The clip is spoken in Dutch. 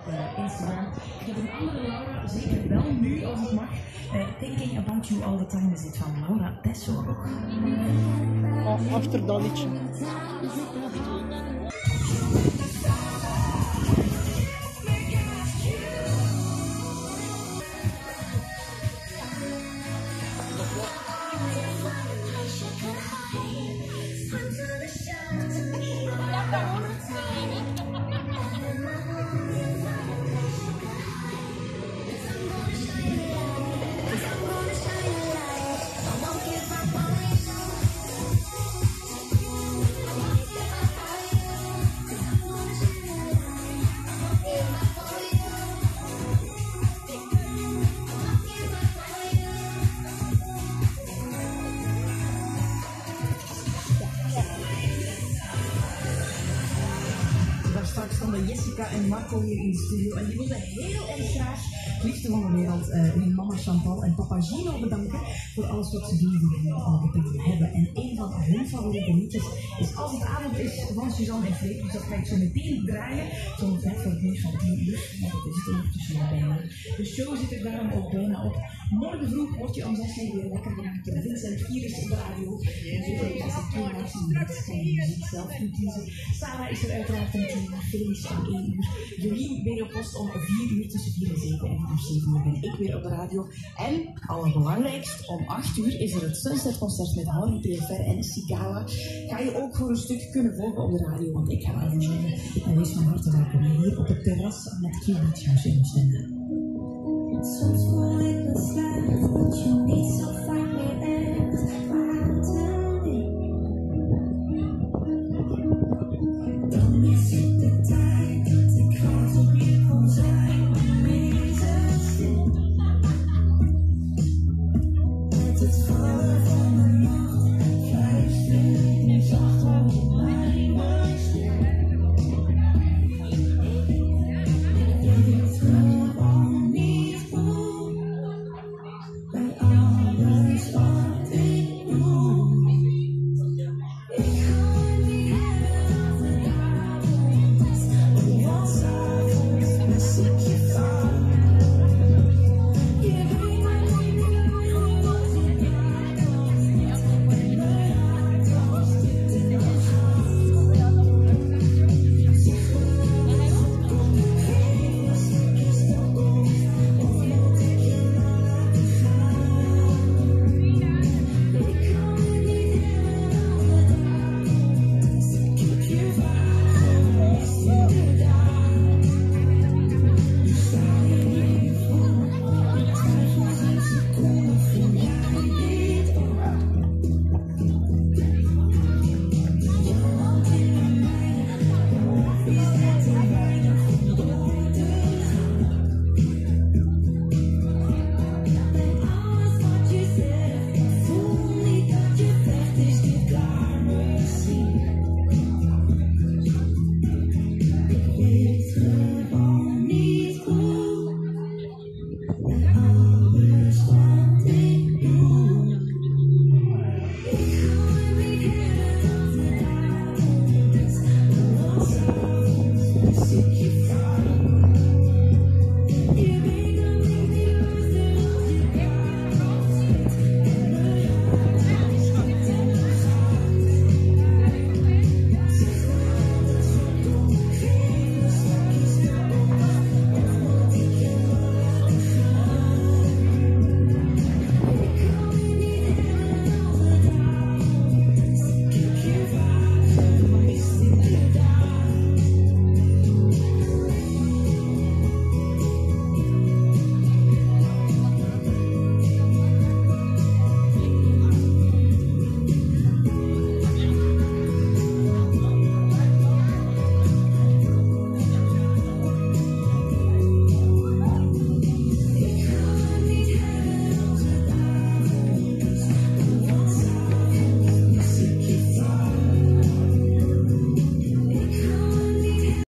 Instagram. Ik heb een andere Laura, zeker wel nu als het mag. Thinking About You All The Time is dit van Laura Tesso ook. Oh, achter dat liedje. Straks stonden Jessica en Marco hier in de studio en die wilden heel erg graag het liefste van de wereld hun mama Chantal en papa Gino bedanken voor alles wat ze doen voor hen al gedaan hebben. En een van hun favoriete liedjes is Als het avond is van Suzanne en Freek, dus dat ga ik zo meteen draaien, zo'n 5 voor het nieuws van 10 uur, maar dat is het ondertussen al bijna. De show zit er daarom ook bijna op. Morgen vroeg word je om 6 uur weer lekker gemaakt door Vincent Virus op de radio. En zo is het thema's die je kan je muziek zelf kiezen. Sarah is er uiteraard een thema, Felix om 1 uur. Jolien weer op post om 4 uur, tussen 4 en 7 en om 7 uur ben ik weer op de radio. En, allerbelangrijkst, om 8 uur is er het Sunset-concert met Harry PFR en Sigala. Ga je ook voor een stuk kunnen volgen op de radio, want ik ga naar de en wees van harte welkom hier op het terras met Q-Beach House in Oostende. Soms voel ik me slecht, want je niet zo vaak meer echt.